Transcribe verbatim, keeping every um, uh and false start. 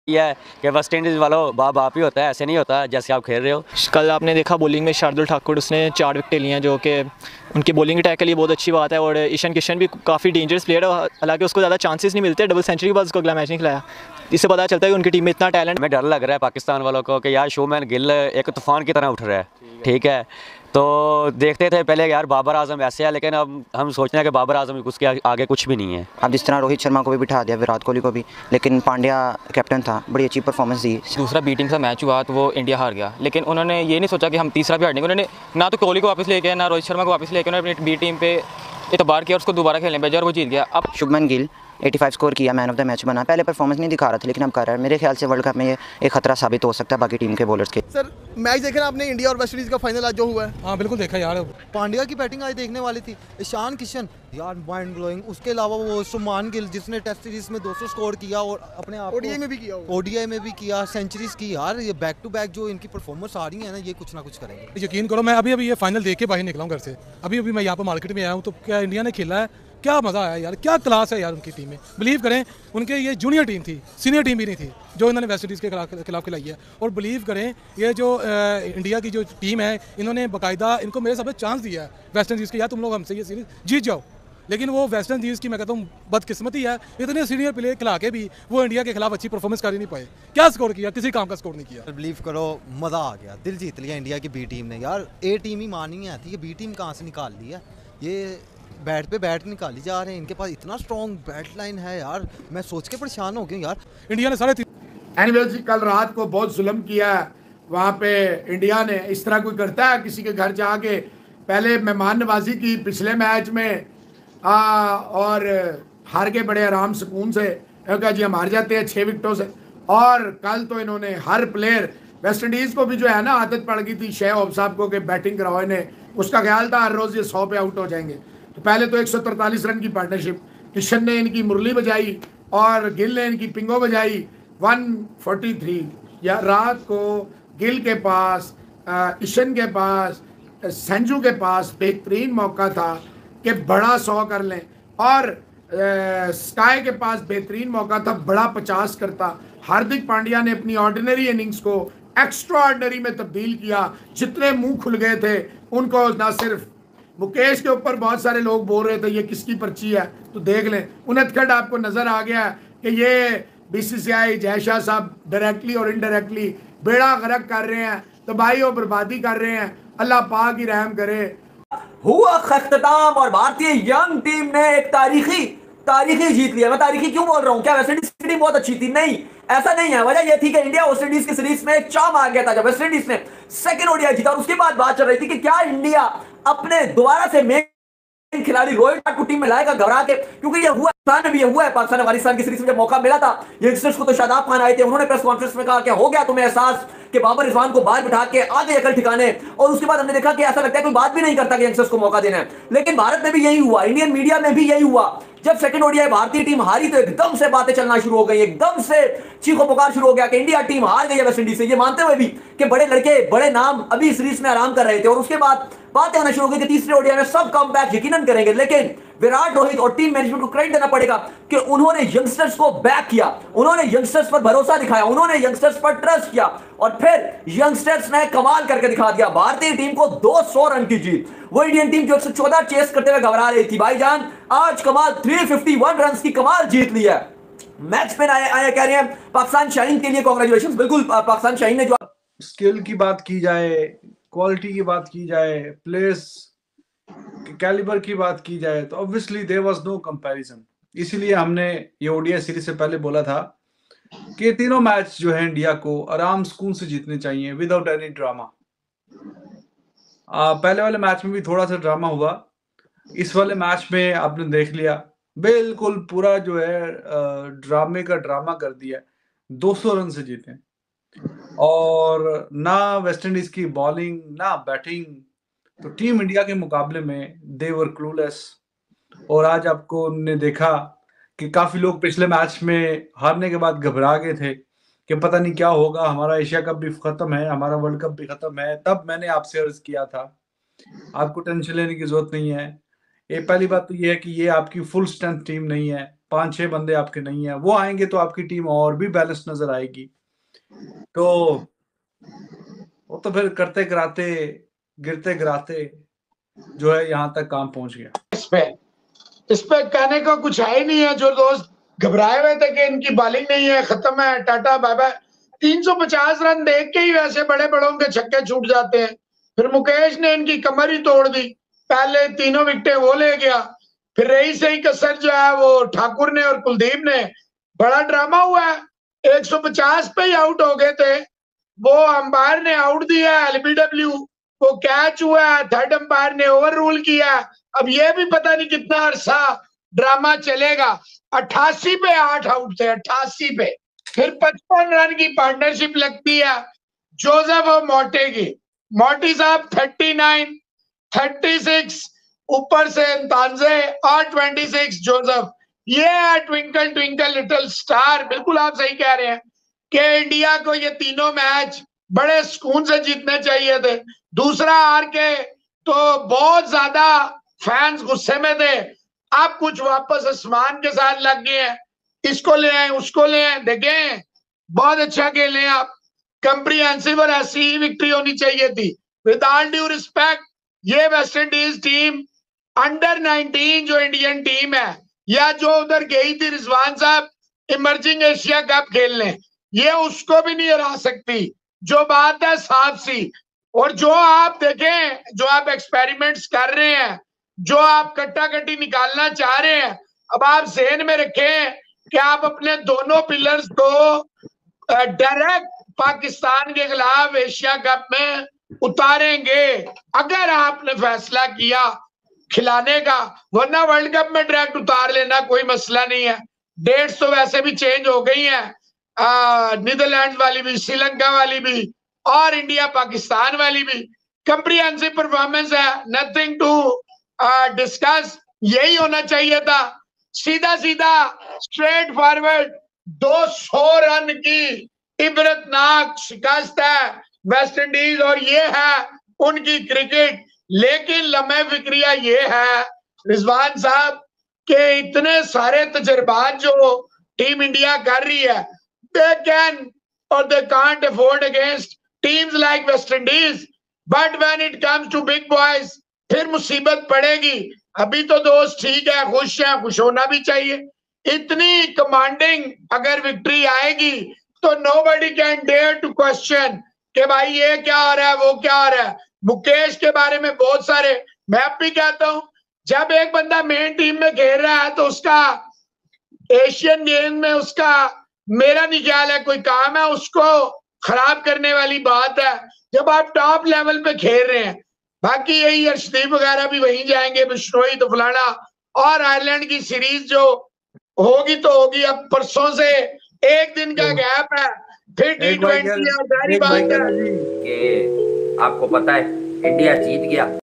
यह है कि वेस्ट इंडीज़ वालों बाप बाप ही होता है, ऐसे नहीं होता जैसे आप खेल रहे हो। कल आपने देखा बॉलिंग में शार्दुल ठाकुर उसने चार विकेटें ली हैं, जो कि उनकी बॉलिंग अटैक के लिए बहुत अच्छी बात है। और ईशान किशन भी काफ़ी डेंजरस प्लेयर है, हालांकि उसको ज़्यादा चांसेस नहीं मिलते, डबल सेंचुरी के बाद उसको अगला मैच नहीं खिलाया। इससे पता चलता है कि उनकी टीम में इतना टैलेंट। हमें डर लग रहा है पाकिस्तान वालों को कि यार शुभमैन गिल एक तूफान की तरह उठ रहा है, ठीक है। तो देखते थे पहले यार बाबर आजम ऐसे है, लेकिन अब हम सोच रहे हैं कि बाबर आजम उसके आगे कुछ भी नहीं है। अब जिस तरह रोहित शर्मा को भी बिठा दिया, विराट कोहली को भी, लेकिन पांड्या कैप्टन था, बड़ी अच्छी परफॉर्मेंस दी। दूसरा बी टीम का मैच हुआ तो वो इंडिया हार गया, लेकिन उन्होंने ये नहीं सोचा कि हम तीसरा भी हारेंगे। उन्होंने ना तो कोहली को वापस लेके आया, ना रोहित शर्मा को वापस लेके, उन्होंने अपनी बी टीम पे एतबार किया और उसको दोबारा खेलने भेजा और वो जीत गया। अब शुभमन गिल पचासी स्कोर किया, मैन ऑफ द मैच बना। पहले परफॉर्मेंस नहीं दिखा रहा था, लेकिन अब कर रहा है। मेरे ख्याल से वर्ल्ड कप में ये एक खतरा साबित हो सकता है बाकी टीम के बॉलर्स के। सर मैच देखे ना आपने, इंडिया और वेस्ट इंडीज़ का फाइनल आज जो हुआ है? हाँ बिल्कुल देखा यार। पांड्या की बैटिंग आज देखने वाली थी। ईशान किशन यार माइंड ब्लोइंग। उसके अलावा वो शुभमान गिल जिसने टेस्ट सीरीज में दो सौ स्कोर किया और अपने आप ओडीआई में भी किया ओडीआई में भी किया, सेंचुरीज की। यार ये बैक टू बैक जो इनकी परफॉर्मेंस आ रही है ना, ये कुछ ना कुछ करेंगे। यकीन करो, मैं अभी अभी ये फाइनल देख के बाहर निकला हूँ घर से। अभी अभी मैं यहाँ पर मार्केट में आया हूँ, तो क्या इंडिया ने खेला है, क्या मज़ा आया यार, क्या क्लास है यार उनकी टीम में। बिलीव करें, उनके ये जूनियर टीम थी, सीनियर टीम भी नहीं थी जो इन्होंने वेस्ट इंडीज़ के खिलाफ खिलाफ खिलाई है। और बिलीव करें, ये जो आ, इंडिया की जो टीम है, इन्होंने बाकायदा इनको मेरे साथ चांस दिया है वेस्ट इंडीज़ के, यार तुम लोग हमसे ये सीरीज जीत जाओ। लेकिन वो वेस्ट इंडीज़ की मैं कहता हूँ बदकिस्मती है, इतने सीनियर प्लेयर खिला के भी वो इंडिया के खिलाफ अच्छी परफॉर्मेंस कर ही नहीं पाए। क्या स्कोर किया, किसी काम का स्कोर नहीं किया। बिलीव करो, मज़ा आ गया, दिल जीत लिया इंडिया की बी टीम ने। यार ए टीम ही मानी नहीं आती, ये बी टीम कहाँ से निकाल ली है। ये बैट पे बैट निकाली जा रहे हैं, इनके पास इतना स्ट्रॉन्ग बैट लाइन है यार, मैं सोच के परेशान हो गया यार। इंडिया ने साढ़े एनीवेज जी, कल रात को बहुत जुल्म किया है वहाँ पे इंडिया ने। इस तरह कोई करता है किसी के घर जाके? पहले मेहमान नवाजी की पिछले मैच में आ, और हार के बड़े आराम सुकून से, क्योंकि जी हम हार जाते हैं छः विकेटों से। और कल तो इन्होंने हर प्लेयर, वेस्ट इंडीज़ को भी जो है ना आदत पड़ गई थी शेख साहब को कि बैटिंग कराओ इन्हें। उसका ख्याल था हर रोज़ ये सौ पे आउट हो जाएंगे। तो पहले तो एक सौ तरतालीस रन की पार्टनरशिप, किशन ने इनकी मुरली बजाई और गिल ने इनकी पिंगो बजाई। एक सौ तैंतालीस या रात को गिल के पास, ईशन के पास, संजू के पास बेहतरीन मौका था कि बड़ा सौ कर लें, और स्काई के पास बेहतरीन मौका था बड़ा पचास करता। हार्दिक पांड्या ने अपनी ऑर्डिनरी इनिंग्स को एक्स्ट्रा ऑर्डिनरी में तब्दील किया। जितने मुंह खुल गए थे उनको, ना सिर्फ मुकेश के ऊपर बहुत सारे लोग बोल रहे थे ये किसकी पर्ची है, तो देख लें उनतखंड आपको नजर आ गया कि ये बीसीसीआई जय शाह साहब डायरेक्टली और इनडायरेक्टली बेड़ा गर्क कर रहे हैं, तबाही और बर्बादी कर रहे हैं। अल्लाह पाक ही रहम करे। हुआ अख्ताम और भारतीय यंग टीम ने एक तारीखी तारीखी जीत लिया। मैं तारीखी क्यों बोल रहा हूं? क्या वेस्ट इंडीज की टीम बहुत अच्छी थी? नहीं, ऐसा नहीं है। वजह यह थी कि इंडिया वेस्ट इंडीज की सीरीज में चाम आ गया था जब वेस्ट इंडीज ने सेकंड ओडीआई जीता। और उसके बाद बात चल रही थी कि क्या इंडिया अपने दोबारा से मेन खिलाड़ी रोहित को टीम में लाएगा घबरा के, क्योंकि ये हुआ पाकिस्तान में भी, ये हुआ है पाकिस्तान अफगानिस्तान की सीरीज में जब मौका मिला था यंगस्टर्स को, तो शादाब खान आए थे, उन्होंने प्रेस कॉन्फ्रेंस में कहा कि हो गया तुम्हें एहसास कि बाबर रिजवान को बाहर बिठा के आ गए अकल ठिकाने। और उसके बाद हमने देखा कि ऐसा लगता है कोई बात भी नहीं करता कि यंगस्टर्स को मौका देना है। लेकिन भारत में भी यही हुआ, इंडियन मीडिया में भी यही हुआ। जब सेकंड ओडीआई भारतीय टीम हारी तो एकदम से बातें चलना शुरू हो गई, एकदम से चीखो पुकार शुरू हो गया कि इंडिया टीम हार गई है वेस्ट इंडीज से, ये मानते हुए भी कि बड़े लड़के बड़े नाम अभी सीरीज में आराम कर रहे थे। और उसके बाद बातें आना शुरू हो गई कि तीसरे ओडीआई में सब कम बैक यकीनन करेंगे। लेकिन विराट, रोहित और टीम मैनेजमेंट को क्रेडिट देना पड़ेगा कि उन्होंने यंगस्टर्स को बैक किया, उन्होंने यंगस्टर्स पर भरोसा दिखाया, उन्होंने यंगस्टर्स पर ट्रस्ट किया और फिर यंगस्टर्स ने कमाल करके दिखा दिया। भारतीय टीम को दो सौ रन की जीत। वो इंडियन टीम जो एक सौ चौदह चेस करते हुए घबरा रही थी, भाईजान आज कमाल तीन सौ इक्यावन रन की कमाल जीत ली है। मैच पे आए आए कह रहे हैं पाकिस्तान शाहीन के लिए कांग्रेचुलेशंस। बिल्कुल, पाकिस्तान शाहीन ने जो स्किल की बात की जाए, क्वालिटी की बात की जाए, प्लेयर्स कैलिबर की बात की जाए, तो obviously there was no comparison. इसीलिए हमने ये ओडीआई सीरीज से पहले बोला था कि तीनों मैच जो है इंडिया को आराम सुकून से जीतने चाहिए विदाउट एनी ड्रामा। पहले वाले मैच में भी थोड़ा सा ड्रामा हुआ, इस वाले मैच में आपने देख लिया बिल्कुल पूरा जो है ड्रामे का ड्रामा कर दिया। दो सौ रन से जीते और ना वेस्ट इंडीज की बॉलिंग ना बैटिंग, तो टीम इंडिया के मुकाबले में दे वर क्लूलेस। और आज आपको ने देखा कि काफी लोग पिछले मैच में हारने के बाद घबरा गए थे कि पता नहीं क्या होगा, हमारा एशिया कप भी खत्म है, हमारा वर्ल्ड कप भी खत्म है। तब मैंने आपसे अर्ज किया था आपको टेंशन लेने की जरूरत नहीं है। ये पहली बात तो ये है कि ये आपकी फुल स्ट्रेंथ टीम नहीं है, पांच छह बंदे आपके नहीं है, वो आएंगे तो आपकी टीम और भी बैलेंस नजर आएगी। तो वो तो फिर करते कराते गिरते गिराते जो है यहाँ तक काम पहुंच गया। इस पे इस पे कहने का कुछ है ही नहीं है। जो दोस्त घबराए हुए थे कि इनकी बॉलिंग नहीं है, खत्म है, टाटा बाय बाय, तीन सौ पचास रन देख के ही वैसे बड़े बड़ों के छक्के छूट जाते हैं। फिर मुकेश ने इनकी कमर ही तोड़ दी, पहले तीनों विकेटें वो ले गया, फिर रही सही कसर जो है वो ठाकुर ने और कुलदीप ने। बड़ा ड्रामा हुआ है, एक सौ पचास पे ही आउट हो गए थे, वो अंपायर ने आउट दिया एलबीडब्ल्यू, वो कैच हुआ, थर्ड अंपायर ने ओवर रूल किया। अब ये भी पता नहीं कितना अरसा ड्रामा चलेगा। अट्ठासी पे आठ आउट थे, अट्ठासी पे। फिर पचपन रन की पार्टनरशिप लगती है जोसेफ और मोटे की। मोटी साहब थर्टी नाइन, थर्टी सिक्स, ऊपर से अंतानजे और ट्वेंटी सिक्स जोसेफ। ये है ट्विंकल ट्विंकल लिटिल स्टार। बिल्कुल आप सही कह रहे हैं कि इंडिया को ये तीनों मैच बड़े सुकून से जीतने चाहिए थे। दूसरा हार के तो बहुत ज्यादा फैंस गुस्से में थे, अब कुछ वापस आसमान के साथ लग गए हैं, इसको ले आए उसको ले आए। देखें बहुत अच्छा खेले आप, कंप्रीहेंसिव, और ऐसी ही विक्ट्री होनी चाहिए थी। विद ऑल ड्यू रिस्पेक्ट, ये West Indies team under nineteen जो इंडियन टीम है, या जो उधर गई थी रिजवान साहब इमर्जिंग एशिया कप खेलने, ये उसको भी नहीं हरा सकती। जो बात है साफ सी। और जो आप देखें, जो आप एक्सपेरिमेंट्स कर रहे हैं, जो आप कट्टा कट्टी निकालना चाह रहे हैं, अब आप ज़हन में रखें कि आप अपने दोनों पिलर्स को डायरेक्ट पाकिस्तान के खिलाफ एशिया कप में उतारेंगे अगर आपने फैसला किया खिलाने का, वरना वर्ल्ड कप में डायरेक्ट उतार लेना कोई मसला नहीं है। डेट्स तो वैसे भी चेंज हो गई हैं, नीदरलैंड वाली भी, श्रीलंका वाली भी, और इंडिया पाकिस्तान वाली भी। कंप्रीहेंसिव परफॉर्मेंस है, नथिंग टू डिस्कस। यही होना चाहिए था, सीधा सीधा स्ट्रेट फॉरवर्ड। दो सौ रन की इबरतनाक शिकस्त है वेस्ट इंडीज, और ये है उनकी क्रिकेट। लेकिन लम्हे फिक्रिया ये है रिजवान साहब के इतने सारे तजर्बात जो टीम इंडिया कर रही है, they can or they can't afford against teams like West Indies, but when it comes to big boys फिर मुसीबत पड़ेगी। अभी तो दोस्त ठीक है, खुश है, खुश होना भी चाहिए। इतनी कमांडिंग अगर विक्ट्री आएगी तो nobody can dare to question कि भाई ये क्या हो रहा है, वो क्या हो रहा है। मुकेश के बारे में बहुत सारे, मैं अब भी कहता हूं, जब एक बंदा मेन टीम में खेल रहा है तो उसका एशियन गेम में उसका मेरा नहीं ख्याल है कोई काम है उसको खराब करने वाली बात है, जब आप टॉप लेवल पे खेल रहे हैं। बाकी यही अर्शदीप वगैरह भी वहीं जाएंगे, बिश्नोई तो फलाना, और आयरलैंड की सीरीज जो होगी तो होगी। अब परसों से एक दिन का गैप है, फिर टी ट्वेंटी। आपको पता है इंडिया जीत गया।